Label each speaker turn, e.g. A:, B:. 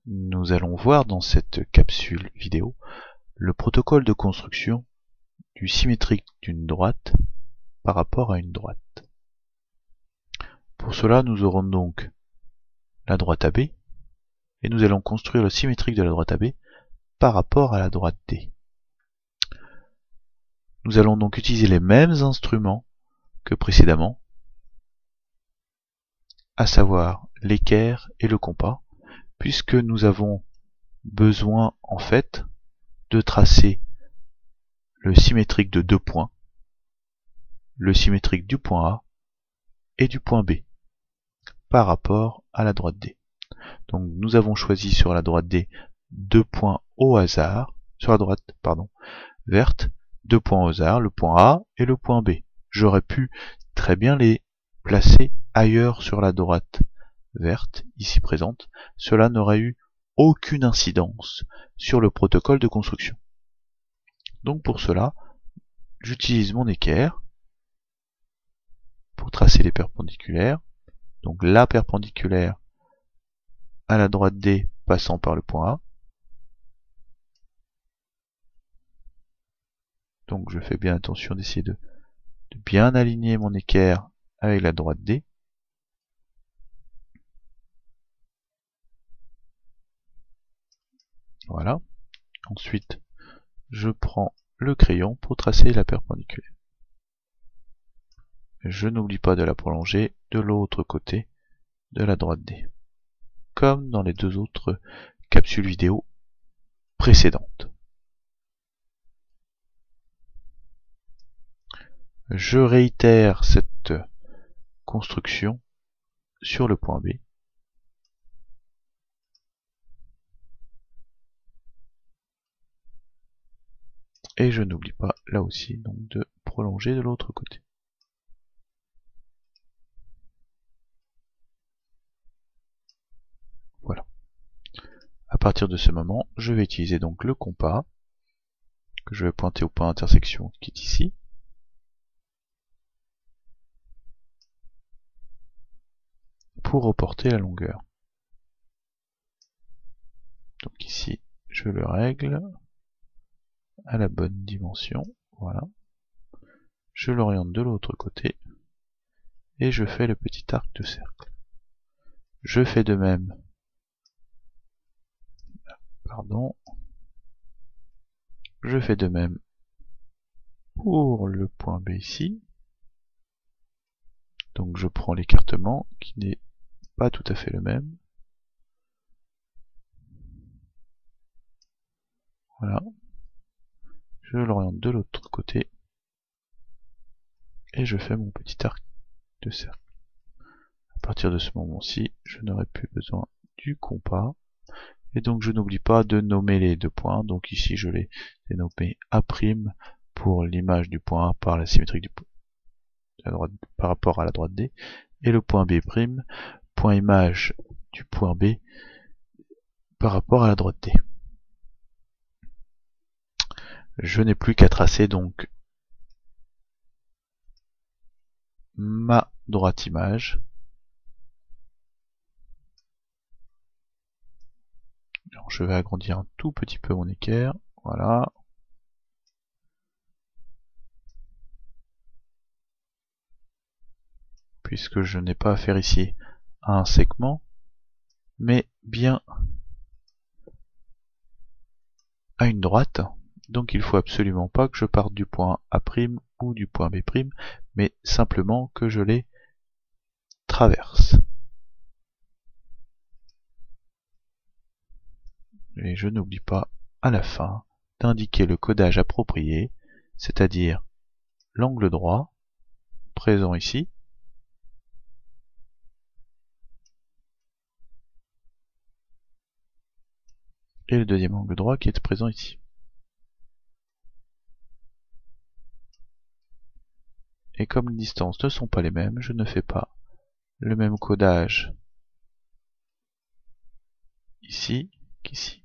A: Nous allons voir dans cette capsule vidéo le protocole de construction du symétrique d'une droite par rapport à une droite. Pour cela, nous aurons donc la droite AB et nous allons construire le symétrique de la droite AB par rapport à la droite D. Nous allons donc utiliser les mêmes instruments que précédemment, à savoir l'équerre et le compas, puisque nous avons besoin en fait de tracer le symétrique de deux points, le symétrique du point A et du point B par rapport à la droite D. Donc nous avons choisi sur la droite D deux points au hasard, sur la droite verte, deux points au hasard, le point A et le point B. J'aurais pu très bien les placer ailleurs sur la droite verte, ici présente. Cela n'aurait eu aucune incidence sur le protocole de construction. Donc pour cela, j'utilise mon équerre pour tracer les perpendiculaires. Donc la perpendiculaire à la droite D passant par le point A. Donc je fais bien attention d'essayer de bien aligner mon équerre avec la droite D. Voilà. Ensuite, je prends le crayon pour tracer la perpendiculaire. Je n'oublie pas de la prolonger de l'autre côté de la droite D, comme dans les deux autres capsules vidéo précédentes. Je réitère cette construction sur le point B. Et je n'oublie pas là aussi donc de prolonger de l'autre côté. Voilà. À partir de ce moment, je vais utiliser donc le compas que je vais pointer au point d'intersection qui est ici. Pour reporter la longueur. Donc ici, je le règle à la bonne dimension. Voilà. Je l'oriente de l'autre côté et je fais le petit arc de cercle. Je fais de même. Je fais de même pour le point B ici. Donc je prends l'écartement qui n'est pas tout à fait le même. Voilà. Je l'oriente de l'autre côté et je fais mon petit arc de cercle. À partir de ce moment-ci, je n'aurai plus besoin du compas. Et donc je n'oublie pas de nommer les deux points. Donc ici je les ai nommés A' pour l'image du point A par la symétrie du point par rapport à la droite D, et le point B', point image du point B par rapport à la droite D. Je n'ai plus qu'à tracer donc ma droite image. Alors, je vais agrandir un tout petit peu mon équerre, voilà. Puisque je n'ai pas affaire ici à un segment, mais bien à une droite. Donc il faut absolument pas que je parte du point A' ou du point B', mais simplement que je les traverse. Et je n'oublie pas à la fin d'indiquer le codage approprié, c'est-à-dire l'angle droit présent ici, et le deuxième angle droit qui est présent ici. Et comme les distances ne sont pas les mêmes, je ne fais pas le même codage ici qu'ici.